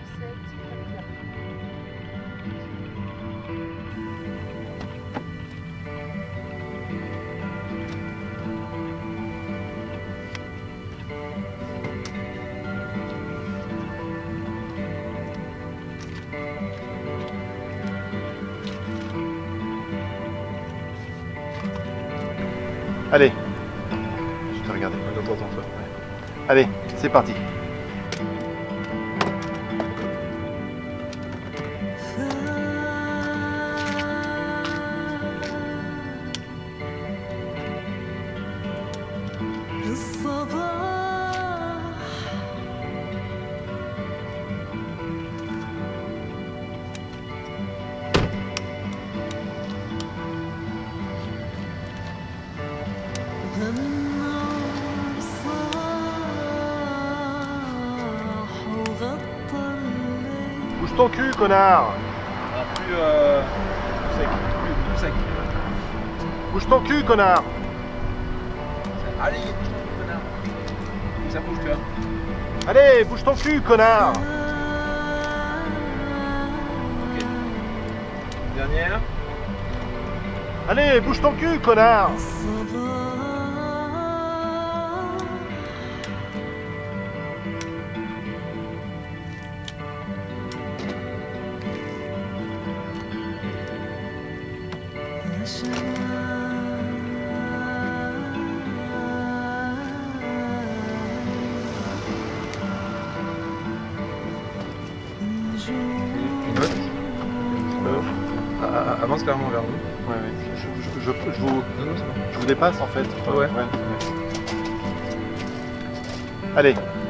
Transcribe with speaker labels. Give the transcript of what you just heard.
Speaker 1: Allez, je te regarde. Allez, c'est parti. Bouge ton cul, connard!
Speaker 2: Ah, plus sec, plus sec.
Speaker 1: Bouge ton cul, connard!
Speaker 2: Allez, bouge ton cul, connard. Ça bouge, tu vois.
Speaker 1: Allez, bouge ton cul, connard!
Speaker 2: Ok. Dernière.
Speaker 1: Allez, bouge ton cul, connard!
Speaker 2: Avance clairement vers nous.
Speaker 1: Ouais, ouais. Je vous dépasse en fait.
Speaker 2: Ouais.
Speaker 1: Allez.